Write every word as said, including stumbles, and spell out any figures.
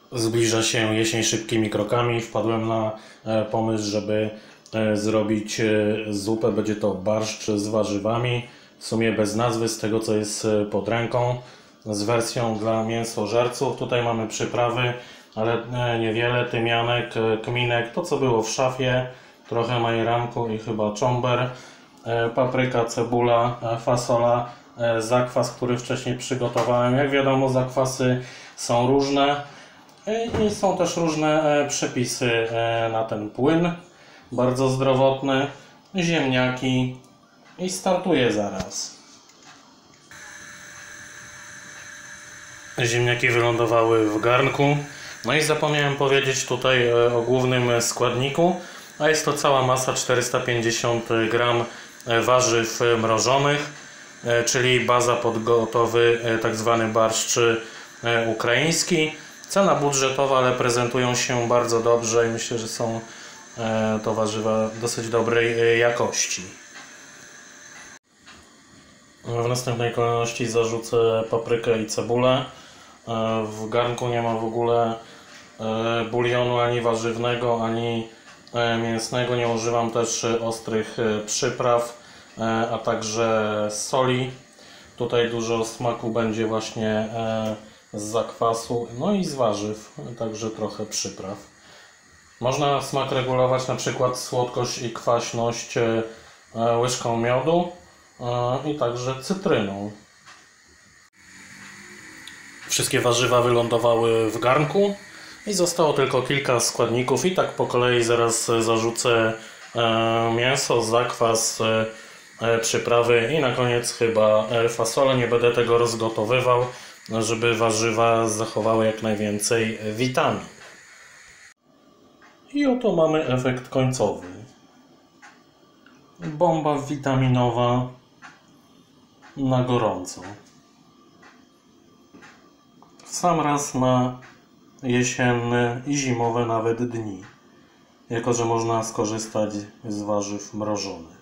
Zbliża się jesień szybkimi krokami. Wpadłem na pomysł, żeby zrobić zupę. Będzie to barszcz z warzywami. W sumie bez nazwy, z tego co jest pod ręką. Z wersją dla mięsożerców. Tutaj mamy przyprawy, ale niewiele. Tymianek, kminek, to co było w szafie. Trochę majeranku i chyba czomber. Papryka, cebula, fasola, zakwas, który wcześniej przygotowałem. Jak wiadomo, zakwasy są różne. I są też różne przepisy na ten płyn. Bardzo zdrowotny. Ziemniaki. I startuję zaraz. Ziemniaki wylądowały w garnku. No i zapomniałem powiedzieć tutaj o głównym składniku. A jest to cała masa czterysta pięćdziesiąt gram warzyw mrożonych. Czyli baza pod gotowy tak zwany barszcz ukraiński. Cena budżetowa, ale prezentują się bardzo dobrze i myślę, że są to warzywa dosyć dobrej jakości. W następnej kolejności zarzucę paprykę i cebulę. W garnku nie ma w ogóle bulionu ani warzywnego, ani mięsnego. Nie używam też ostrych przypraw, a także soli. Tutaj dużo smaku będzie właśnie z zakwasu, no i z warzyw, także trochę przypraw. Można smak regulować, na przykład słodkość i kwaśność łyżką miodu i także cytryną. Wszystkie warzywa wylądowały w garnku i zostało tylko kilka składników i tak po kolei zaraz zarzucę mięso, zakwas, przyprawy i na koniec chyba fasolę. Nie będę tego rozgotowywał, żeby warzywa zachowały jak najwięcej witamin. I oto mamy efekt końcowy. Bomba witaminowa na gorąco. W sam raz na jesienne i zimowe nawet dni, jako że można skorzystać z warzyw mrożonych.